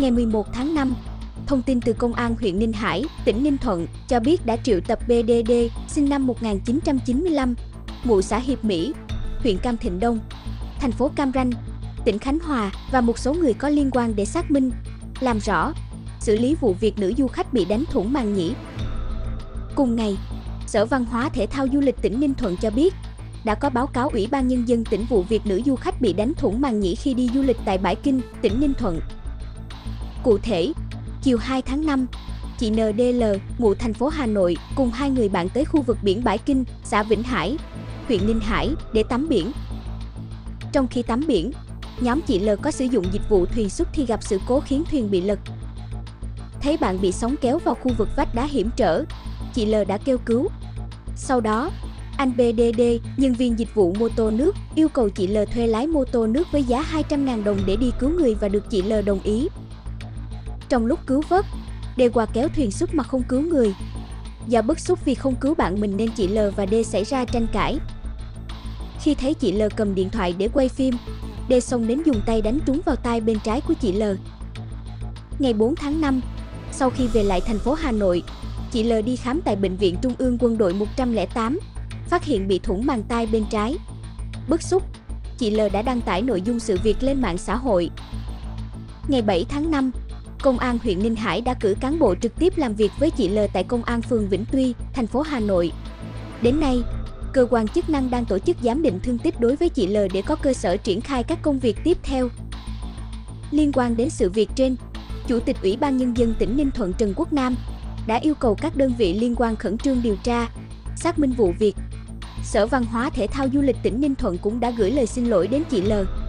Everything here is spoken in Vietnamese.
Ngày 11 tháng 5, thông tin từ Công an huyện Ninh Hải, tỉnh Ninh Thuận cho biết đã triệu tập BDD, sinh năm 1995, ngụ xã Hiệp Mỹ, huyện Cam Thịnh Đông, thành phố Cam Ranh, tỉnh Khánh Hòa và một số người có liên quan để xác minh, làm rõ, xử lý vụ việc nữ du khách bị đánh thủng màng nhĩ. Cùng ngày, Sở Văn hóa Thể thao Du lịch tỉnh Ninh Thuận cho biết đã có báo cáo Ủy ban Nhân dân tỉnh vụ việc nữ du khách bị đánh thủng màng nhĩ khi đi du lịch tại Bãi Kinh, tỉnh Ninh Thuận. Cụ thể, chiều 2 tháng 5, chị NDL, ngụ thành phố Hà Nội, cùng hai người bạn tới khu vực biển Bãi Kinh, xã Vĩnh Hải, huyện Ninh Hải để tắm biển. Trong khi tắm biển, nhóm chị L có sử dụng dịch vụ thuyền xuất thì gặp sự cố khiến thuyền bị lật. Thấy bạn bị sóng kéo vào khu vực vách đá hiểm trở, chị L đã kêu cứu. Sau đó, anh BDD, nhân viên dịch vụ mô tô nước, yêu cầu chị L thuê lái mô tô nước với giá 200.000 đồng để đi cứu người và được chị L đồng ý. Trong lúc cứu vớt, D qua kéo thuyền xuất mà không cứu người. Do bức xúc vì không cứu bạn mình nên chị L và D xảy ra tranh cãi. Khi thấy chị L cầm điện thoại để quay phim, D xông đến dùng tay đánh trúng vào tai bên trái của chị L. Ngày 4 tháng 5, sau khi về lại thành phố Hà Nội, chị L đi khám tại Bệnh viện Trung ương Quân đội 108, phát hiện bị thủng màng tai bên trái. Bức xúc, chị L đã đăng tải nội dung sự việc lên mạng xã hội. Ngày 7 tháng 5, Công an huyện Ninh Hải đã cử cán bộ trực tiếp làm việc với chị L tại Công an phường Vĩnh Tuy, thành phố Hà Nội. Đến nay, cơ quan chức năng đang tổ chức giám định thương tích đối với chị L để có cơ sở triển khai các công việc tiếp theo. Liên quan đến sự việc trên, Chủ tịch Ủy ban Nhân dân tỉnh Ninh Thuận Trần Quốc Nam đã yêu cầu các đơn vị liên quan khẩn trương điều tra, xác minh vụ việc. Sở Văn hóa Thể thao Du lịch tỉnh Ninh Thuận cũng đã gửi lời xin lỗi đến chị L.